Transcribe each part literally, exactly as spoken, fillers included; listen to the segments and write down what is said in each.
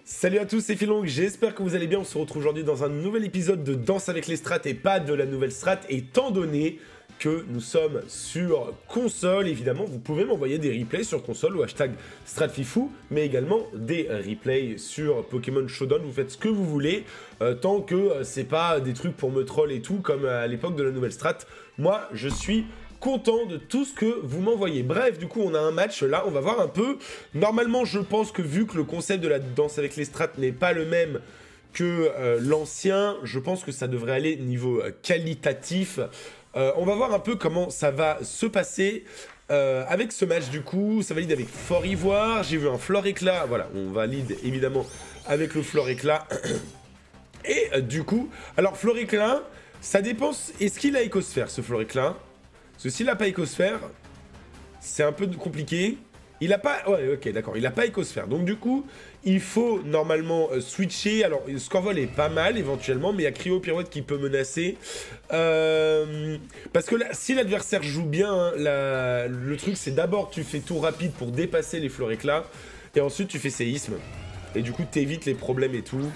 Salut à tous, c'est Philong, j'espère que vous allez bien. On se retrouve aujourd'hui dans un nouvel épisode de Danse avec les strats et pas de la nouvelle strat, étant donné que nous sommes sur console. Évidemment, vous pouvez m'envoyer des replays sur console ou hashtag StratFifou, mais également des replays sur Pokémon Showdown. Vous faites ce que vous voulez, euh, tant que euh, c'est pas des trucs pour me troll et tout, comme à l'époque de la nouvelle strat. Moi, je suis content de tout ce que vous m'envoyez. Bref, du coup, on a un match là, on va voir un peu. Normalement, je pense que vu que le concept de la danse avec les strats n'est pas le même que euh, l'ancien, je pense que ça devrait aller niveau euh, qualitatif. Euh, on va voir un peu comment ça va se passer euh, avec ce match. Du coup, ça valide avec Fort Ivoire. J'ai vu un Flore Éclat. Voilà, on valide évidemment avec le Flore Éclat. Et euh, du coup, alors Flore Éclat, ça dépend. Est-ce qu'il a Écosphère, ce Flore Éclat? Parce que s'il n'a pas Écosphère, c'est un peu compliqué. Il a pas... Ouais, ok, d'accord. Il n'a pas Écosphère. Donc, du coup, il faut normalement euh, switcher. Alors, Scorvol est pas mal, éventuellement, mais il y a Cryo Pirouette qui peut menacer. Euh... Parce que là, si l'adversaire joue bien, hein, la... le truc, c'est d'abord, tu fais tout rapide pour dépasser les Flore Éclats. Et ensuite, tu fais séisme. Et du coup, t'évites les problèmes et tout.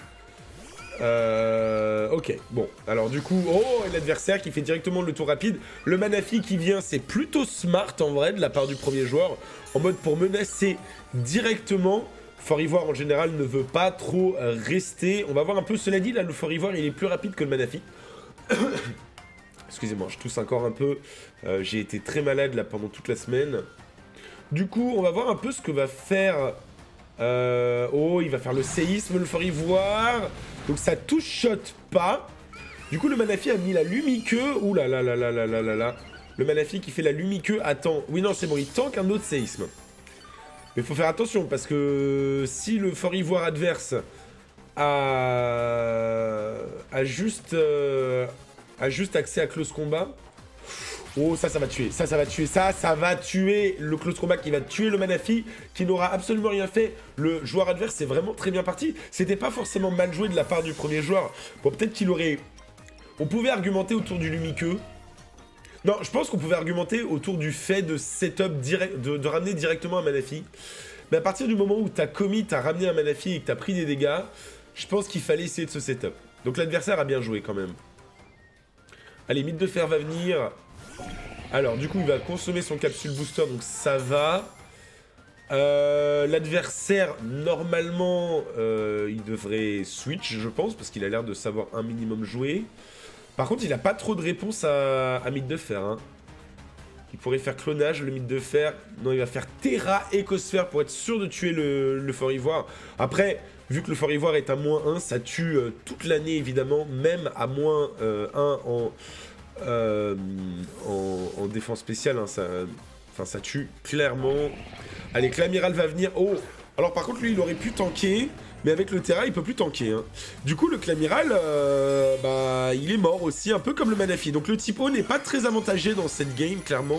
Euh... Ok, bon, alors du coup, oh, et l'adversaire qui fait directement le tour rapide. Le Manaphy qui vient, c'est plutôt smart en vrai de la part du premier joueur, en mode pour menacer directement. Fort Ivoire en général ne veut pas trop rester. On va voir un peu, cela dit, là le Fort Ivoire il est plus rapide que le Manaphy. Excusez-moi, je tousse encore un peu. Euh, J'ai été très malade là pendant toute la semaine. Du coup, on va voir un peu ce que va faire... Euh... Oh, il va faire le séisme, le Fort Ivoire. Donc ça touche-shot pas. Du coup, le Manaphy a mis la Lumiqueux. Ouh là là là là là là là là. Le Manaphy qui fait la Lumiqueux attend. Oui, non, c'est bon, il tank un autre séisme. Mais il faut faire attention parce que si le Fort Ivoire adverse a, a, juste, euh... a juste accès à close combat. Oh, ça, ça va tuer. Ça, ça va tuer. Ça, ça va tuer le close combat qui va tuer le Manaphy, qui n'aura absolument rien fait. Le joueur adverse est vraiment très bien parti. C'était pas forcément mal joué de la part du premier joueur. Bon, peut-être qu'il aurait... On pouvait argumenter autour du Lumiqueux. Non, je pense qu'on pouvait argumenter autour du fait de setup direct, de, de ramener directement un Manaphy. Mais à partir du moment où t'as commis, t'as ramené un Manaphy et que t'as pris des dégâts, je pense qu'il fallait essayer de ce setup. Donc l'adversaire a bien joué quand même. Allez, Mythe de Fer va venir... Alors, du coup, il va consommer son capsule booster, donc ça va. Euh, L'adversaire, normalement, euh, il devrait switch, je pense, parce qu'il a l'air de savoir un minimum jouer. Par contre, il n'a pas trop de réponse à, à Mythe de Fer. Hein. Il pourrait faire clonage, le Mythe de Fer. Non, il va faire Terra Écosphère pour être sûr de tuer le, le Fort Ivoire. Après, vu que le Fort Ivoire est à moins un, ça tue euh, toute l'année, évidemment, même à moins euh, un en... Euh, en, en défense spéciale, hein, ça, enfin, ça tue clairement. Allez, Clamiral va venir. Oh, alors par contre, lui, il aurait pu tanker, mais avec le Terra, il peut plus tanker. Hein. Du coup, le Clamiral, euh, bah, il est mort aussi, un peu comme le Manaphy. Donc le typo n'est pas très avantagé dans cette game, clairement.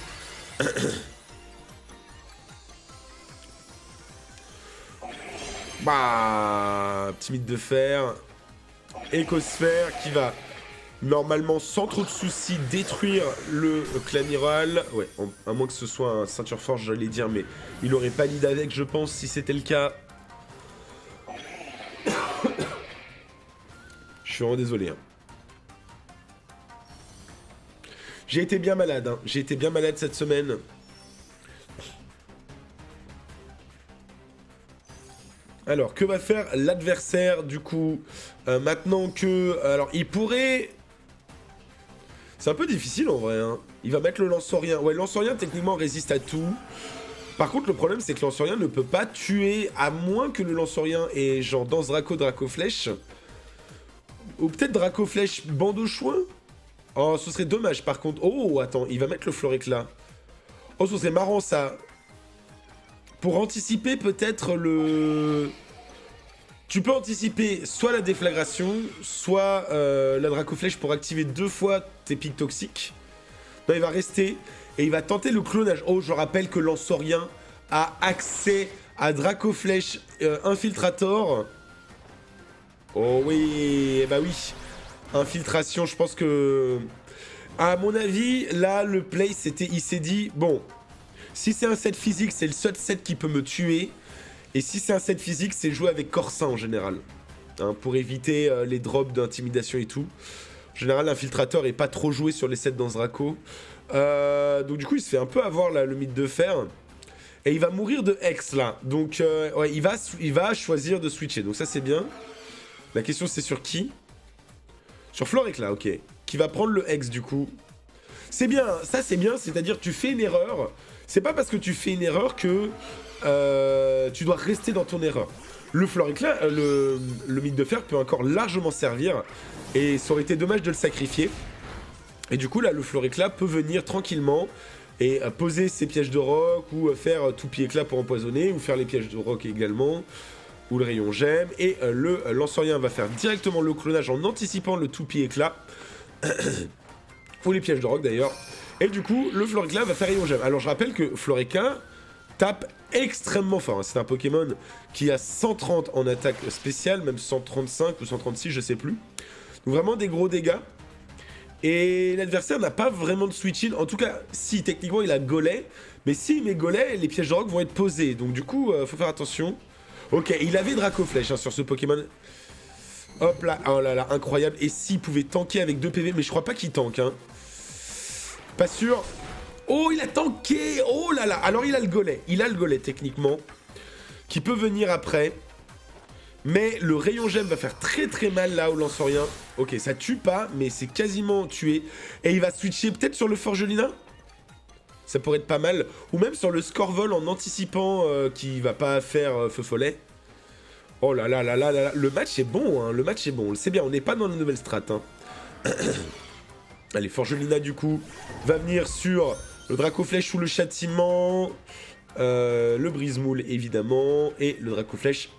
Bah, petit Mythe de Fer, Écosphère qui va normalement, sans trop de soucis, détruire le Clamiral. Ouais, à moins que ce soit un ceinture forge, j'allais dire, mais il aurait pas lead avec, je pense, si c'était le cas. Je suis vraiment désolé. Hein. J'ai été bien malade, hein. J'ai été bien malade cette semaine. Alors, que va faire l'adversaire, du coup euh, maintenant que... Alors, il pourrait... C'est un peu difficile, en vrai. Hein. Il va mettre le Lanceorien. Ouais, Lanceorien, techniquement, résiste à tout. Par contre, le problème, c'est que Lanceorien ne peut pas tuer, à moins que le Lanceorien ait, genre, Danse Draco, Draco Flèche. Ou peut-être Draco Flèche, Bandeau Chouin. Oh, ce serait dommage, par contre. Oh, attends, il va mettre le Flore Éclat. Oh, ce serait marrant, ça. Pour anticiper peut-être le... Tu peux anticiper soit la déflagration, soit euh, la Dracoflèche pour activer deux fois tes pics toxiques. Non, il va rester et il va tenter le clonage. Oh, je rappelle que Lanceorien a accès à Dracoflèche euh, Infiltrator. Oh oui, bah oui. Infiltration, je pense que... À mon avis, là, le play, c'était... Il s'est dit, bon... Si c'est un set physique, c'est le seul set qui peut me tuer. Et si c'est un set physique, c'est joué avec Corsin en général. Hein, pour éviter euh, les drops d'intimidation et tout. En général, l'infiltrateur est pas trop joué sur les sets dans ce Draco. Euh, donc du coup, il se fait un peu avoir là, le mythe de fer. Et il va mourir de Hex là. Donc euh, ouais, il va, il va choisir de switcher. Donc ça c'est bien. La question c'est sur qui? Sur Florecla, ok. Qui va prendre le Hex du coup. C'est bien, ça c'est bien. C'est-à-dire tu fais une erreur. C'est pas parce que tu fais une erreur que euh, tu dois rester dans ton erreur. Le Florecla, euh, le, le mythe de fer peut encore largement servir. Et ça aurait été dommage de le sacrifier. Et du coup là le Florecla peut venir tranquillement et euh, poser ses pièges de roc, ou euh, faire euh, tout pied éclat pour empoisonner, ou faire les pièges de roc également, ou le rayon gemme, et euh, le euh, lance-rien va faire directement le clonage en anticipant le tout pied éclat, ou les pièges de roc d'ailleurs, et du coup le Florecla va faire rayon gemme. Alors je rappelle que Floreca tape extrêmement fort, hein. C'est un Pokémon qui a cent trente en attaque spéciale, même cent trente-cinq ou cent trente-six, je sais plus, donc vraiment des gros dégâts. Et l'adversaire n'a pas vraiment de switch-in. En tout cas, si, techniquement, il a Golem. Mais si il met Golem, les pièges de roc vont être posés. Donc du coup, euh, faut faire attention. Ok, il avait Dracoflèche hein, sur ce Pokémon. Hop là, oh là là, incroyable. Et s'il pouvait tanker avec deux P V, mais je crois pas qu'il tank. Hein. Pas sûr. Oh, il a tanké. Oh là là. Alors il a le Golem. Il a le Golem, techniquement. Qui peut venir après. Mais le rayon gemme va faire très très mal là au lance-rien. Ok, ça tue pas, mais c'est quasiment tué. Et il va switcher peut-être sur le Forgelina. Ça pourrait être pas mal. Ou même sur le Scorvol en anticipant euh, qu'il va pas faire euh, feu follet. Oh là là là là là. Le match est bon, hein. Le match est bon. C'est bien, on n'est pas dans la nouvelle strat. Hein. Allez, Forgelina du coup va venir sur le Dracoflèche ou le Châtiment. Euh, le Brise-Moule évidemment. Et le Dracoflèche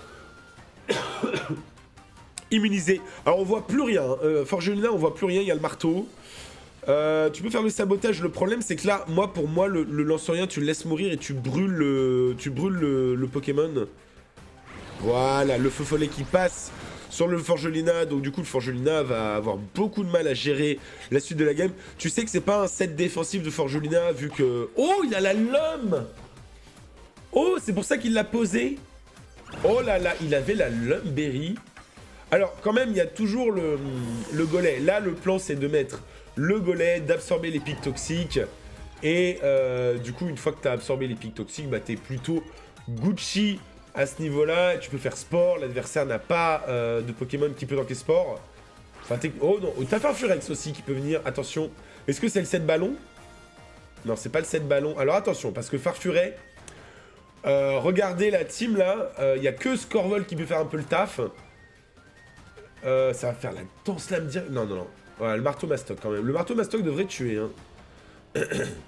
immunisé. Alors on voit plus rien. Hein. Euh, Forgelina, on voit plus rien. Il y a le marteau. Euh, tu peux faire le sabotage. Le problème, c'est que là, moi, pour moi, le, le lance-rien, tu le laisses mourir et tu brûles le, tu brûles le, le Pokémon. Voilà, le feu follet qui passe sur le Forgelina. Donc du coup, le Forgelina va avoir beaucoup de mal à gérer la suite de la game. Tu sais que c'est pas un set défensif de Forgelina vu que... Oh, il a la lome. Oh, c'est pour ça qu'il l'a posé. Oh là là, il avait la Lumberry. Alors, quand même, il y a toujours le, le Golem. Là, le plan, c'est de mettre le Golem, d'absorber les pics toxiques. Et euh, du coup, une fois que tu as absorbé les pics toxiques, bah, tu es plutôt Gucci à ce niveau-là. Tu peux faire sport. L'adversaire n'a pas euh, de Pokémon qui peut tanker sport. Enfin, oh non, t'as fait un Furex aussi qui peut venir. Attention. Est-ce que c'est le sept ballon? Non, c'est pas le sept ballon. Alors, attention, parce que Farfuret... Euh, regardez la team là, il euh, n'y a que Scorvol qui peut faire un peu le taf. Euh, ça va faire la danse lame direct. Non, non, non. Voilà, le marteau mastoc quand même. Le marteau mastoc devrait tuer. Hein.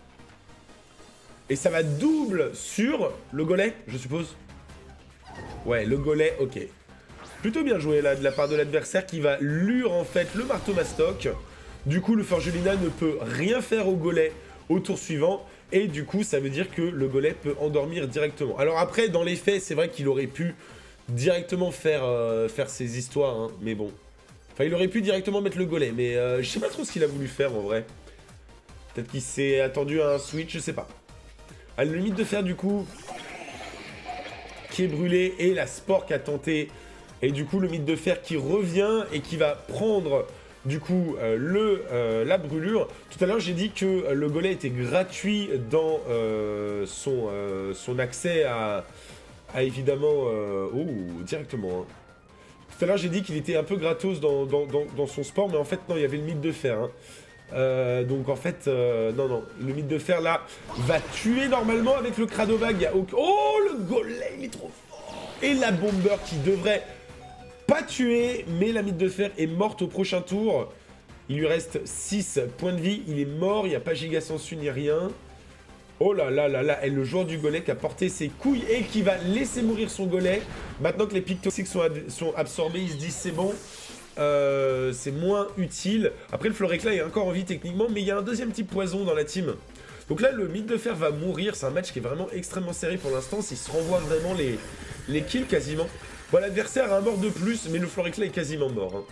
Et ça va double sur le Golem, je suppose. Ouais, le Golem, ok. Plutôt bien joué là de la part de l'adversaire qui va lure en fait le marteau mastoc. Du coup, le Forgelina ne peut rien faire au Golem au tour suivant. Et du coup, ça veut dire que le Golem peut endormir directement. Alors après, dans les faits, c'est vrai qu'il aurait pu directement faire, euh, faire ses histoires. Hein, mais bon. Enfin, il aurait pu directement mettre le Golem. Mais euh, je sais pas trop ce qu'il a voulu faire en vrai. Peut-être qu'il s'est attendu à un switch, je sais pas. Allez, le mythe de fer du coup, qui est brûlé. Et la Spore qui a tenté. Et du coup, le mythe de fer qui revient et qui va prendre... Du coup, euh, le, euh, la brûlure. Tout à l'heure, j'ai dit que euh, le Golem était gratuit dans euh, son, euh, son accès à, à évidemment... Euh, oh, directement. Hein. Tout à l'heure, j'ai dit qu'il était un peu gratos dans, dans, dans, dans son sport, mais en fait, non, il y avait le mythe de fer. Hein. Euh, donc, en fait, euh, non, non. Le mythe de fer, là, va tuer normalement avec le Cradobag. A... Oh, le Golem, il est trop fort. Et la Bomber qui devrait... pas tué, mais la mythe de fer est morte au prochain tour. Il lui reste six points de vie. Il est mort, il n'y a pas giga sensu ni rien. Oh là là là là. Et le joueur du Golem qui a porté ses couilles et qui va laisser mourir son Golem. Maintenant que les pics toxiques sont, sont absorbés, il se dit c'est bon. Euh, c'est moins utile. Après, le Florecla est encore en vie techniquement, mais il y a un deuxième type poison dans la team. Donc là, le mythe de fer va mourir. C'est un match qui est vraiment extrêmement serré pour l'instant. Il se renvoie vraiment les, les kills quasiment. Bon, l'adversaire a un mort de plus, mais le Florecla est quasiment mort. Hein.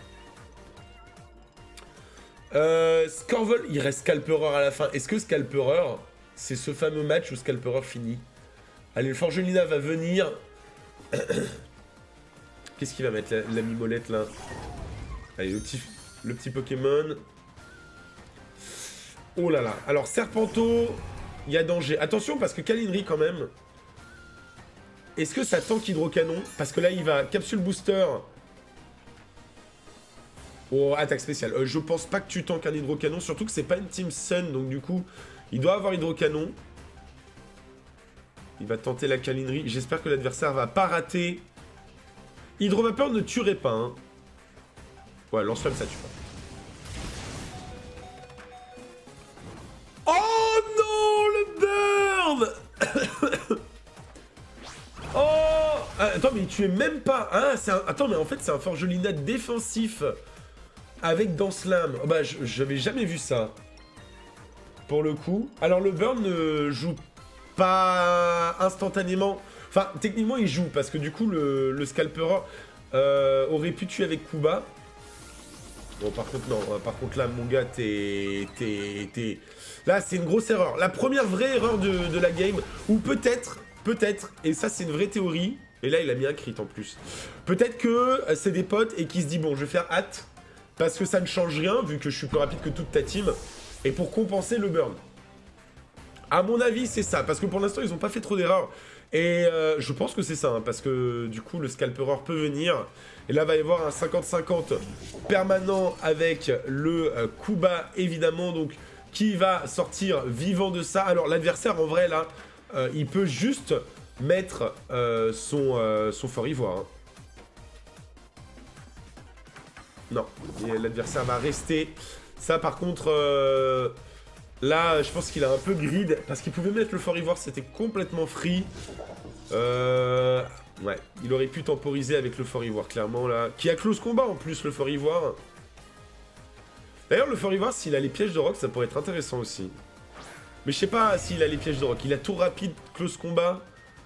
Euh, Scorvol, il reste Scalperer à la fin. Est-ce que Scalperer, c'est ce fameux match où Scalperer finit? Allez, le Forgelina va venir. Qu'est-ce qu'il va mettre, la, la mimolette, là? Allez, le petit, le petit Pokémon. Oh là là. Alors, Serpento, il y a danger. Attention, parce que Calinri, quand même... Est-ce que ça tank Hydrocanon? Parce que là, il va capsule booster. Oh, attaque spéciale. Euh, je pense pas que tu tankes un Hydrocanon, surtout que c'est pas une Team Sun, donc du coup, il doit avoir Hydrocanon. Il va tenter la Calinri. J'espère que l'adversaire va pas rater. Hydrovapeur ne tuerait pas, hein. Ouais, lance-flamme, ça tue pas. Oh non, le burn. Oh ah, attends, mais il tuait même pas. Ah, c'est un... Attends, mais en fait, c'est un Forgelina défensif avec Danslame. Oh, bah, j'avais jamais vu ça. Pour le coup. Alors, le burn ne joue pas instantanément. Enfin, techniquement, il joue, parce que du coup, le, le Scalper euh, aurait pu tuer avec Kuba. Bon, par contre, non. Par contre, là, mon gars, t'es... t'es... Là, c'est une grosse erreur. La première vraie erreur de, de la game, ou peut-être, peut-être, et ça, c'est une vraie théorie, et là, il a mis un crit en plus. Peut-être que c'est des potes et qui se dit, bon, je vais faire hâte, parce que ça ne change rien, vu que je suis plus rapide que toute ta team, et pour compenser le burn. À mon avis, c'est ça, parce que pour l'instant, ils n'ont pas fait trop d'erreurs. Et euh, je pense que c'est ça, hein, parce que du coup, le Scalperer peut venir. Et là, va y avoir un cinquante cinquante permanent avec le euh, Kuba, évidemment, donc qui va sortir vivant de ça. Alors, l'adversaire, en vrai, là, euh, il peut juste mettre euh, son, euh, son fort ivoire. Hein. Non, l'adversaire va rester. Ça, par contre... Euh Là, je pense qu'il a un peu grid, parce qu'il pouvait mettre le fort ivoire, c'était complètement free. Euh... Ouais, il aurait pu temporiser avec le fort ivoire, clairement, là. Qui a close combat, en plus, le fort ivoire. D'ailleurs, le fort ivoire, s'il a les pièges de rock, ça pourrait être intéressant aussi. Mais je sais pas s'il a les pièges de rock. Il a tour rapide, close combat.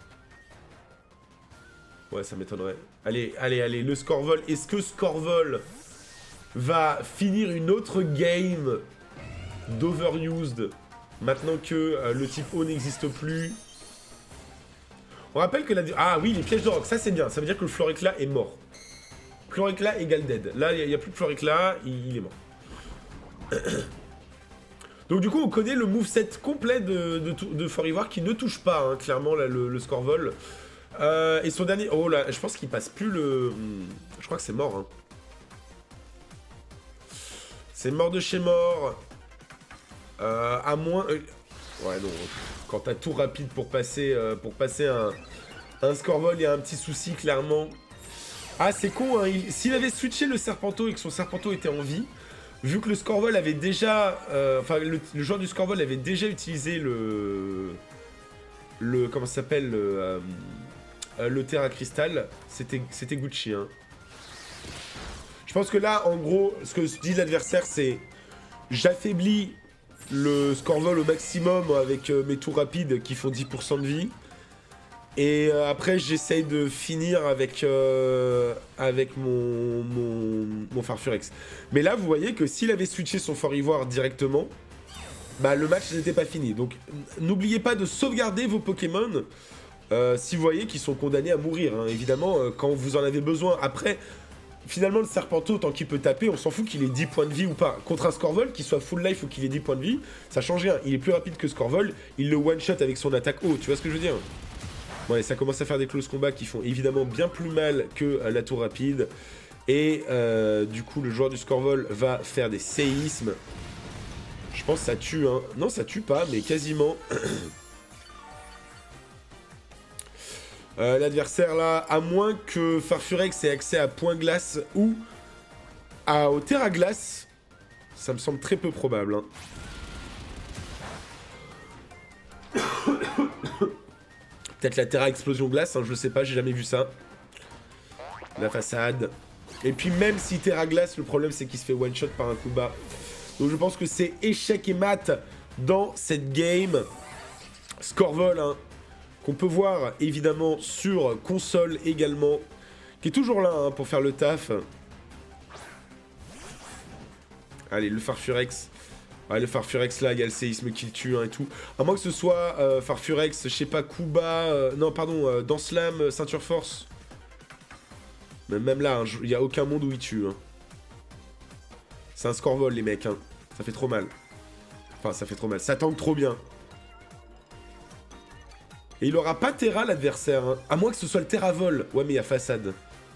Ouais, ça m'étonnerait. Allez, allez, allez, le Scorvol. Est-ce que Scorvol va finir une autre game d'overused, maintenant que euh, le type O n'existe plus? On rappelle que la... Ah oui, les pièges de rock, ça c'est bien. Ça veut dire que le Floricla est mort. Floricla égale dead. Là, il n'y a, a plus de Floricla, il, il est mort. Donc du coup, on connaît le moveset complet de, de, de Fort Ivoire qui ne touche pas, hein, clairement, là, le, le Scorvol. Euh, et son dernier... Oh là, je pense qu'il passe plus le... Je crois que c'est mort. Hein. C'est mort de chez mort. Euh, à moins... Euh... Ouais, non. Quand t'as tout rapide pour passer, euh, pour passer un, un Scorvol, il y a un petit souci, clairement. Ah, c'est con, hein. Il... S'il avait switché le Serpento et que son Serpento était en vie, vu que le Scorvol avait déjà... Euh... Enfin, le, le joueur du Scorvol avait déjà utilisé le... Le... Comment ça s'appelle le, euh... le Terra Crystal, c'était Gucci, hein. Je pense que là, en gros, ce que dit l'adversaire, c'est... J'affaiblis le Scorvol au maximum avec euh, mes tours rapides qui font dix pour cent de vie. Et euh, après, j'essaye de finir avec, euh, avec mon, mon, mon Farfurex. Mais là, vous voyez que s'il avait switché son fort ivoire directement, bah, le match n'était pas fini. Donc, n'oubliez pas de sauvegarder vos Pokémon euh, si vous voyez qu'ils sont condamnés à mourir. Hein. Évidemment, euh, quand vous en avez besoin. Après... Finalement, le Serpento, tant qu'il peut taper, on s'en fout qu'il ait dix points de vie ou pas. Contre un Scorvol, qu'il soit full life ou qu'il ait dix points de vie, ça change rien. Il est plus rapide que Scorvol, il le one-shot avec son attaque haut, tu vois ce que je veux dire? Bon, et ça commence à faire des close combats qui font évidemment bien plus mal que euh, la tour rapide. Et euh, du coup, le joueur du Scorvol va faire des séismes. Je pense que ça tue, hein. Non, ça tue pas, mais quasiment... Euh, L'adversaire là, à moins que Farfurex ait accès à Point Glace ou à, au Terra Glace, ça me semble très peu probable. Hein. Peut-être la Terra Explosion Glace, hein, je sais pas, j'ai jamais vu ça. La façade. Et puis même si Terra Glace, le problème c'est qu'il se fait one shot par un coup bas. Donc je pense que c'est échec et mat dans cette game. Scorvol, hein. Qu'on peut voir évidemment sur console également, qui est toujours là hein, pour faire le taf. Allez, le Farfurex Ouais, le Farfurex là, il y a le séisme qui le tue hein, et tout. À moins que ce soit euh, Farfurex, je sais pas, Kuba, euh, non pardon, euh, Danslam, euh, Ceinture Force. Mais même là, il hein, n'y a aucun monde où il tue. Hein. C'est un score vol les mecs, hein. Ça fait trop mal. Enfin, ça fait trop mal. Ça tank trop bien. Et il aura pas Terra l'adversaire, hein. À moins que ce soit le Terra vol. Ouais, mais il y a façade.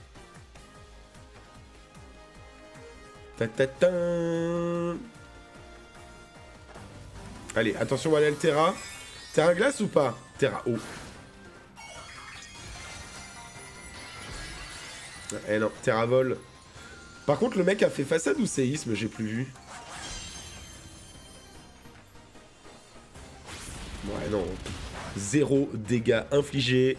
Ta ta ta. Allez, attention, on va aller le Terra. Terra glace ou pas? Terra eau. Eh non, Terra vol. Par contre, le mec a fait façade ou séisme? J'ai plus vu. Ouais, non. Zéro dégâts infligés.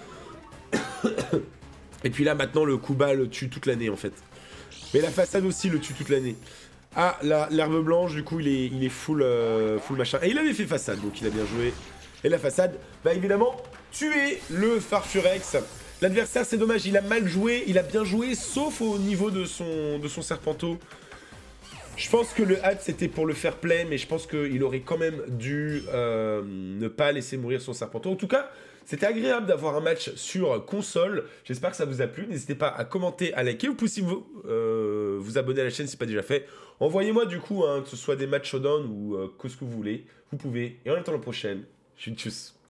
Et puis là, maintenant, le Kuba le tue toute l'année, en fait. Mais la façade aussi le tue toute l'année. Ah, l'herbe blanche, du coup, il est, il est full, euh, full machin. Et il avait fait façade, donc il a bien joué. Et la façade va évidemment tuer le Farfurex. L'adversaire, c'est dommage, il a mal joué, il a bien joué, sauf au niveau de son, de son Serpenteau. Je pense que le hâte, c'était pour le fair play, mais je pense qu'il aurait quand même dû euh, ne pas laisser mourir son Serpenteau. En tout cas, c'était agréable d'avoir un match sur console. J'espère que ça vous a plu. N'hésitez pas à commenter, à liker. Vous pouvez aussi vous, euh, vous abonner à la chaîne si ce n'est pas déjà fait. Envoyez-moi du coup, hein, que ce soit des matchs showdown ou euh, que ce que vous voulez. Vous pouvez. Et en attendant la prochaine, je suis tchuss.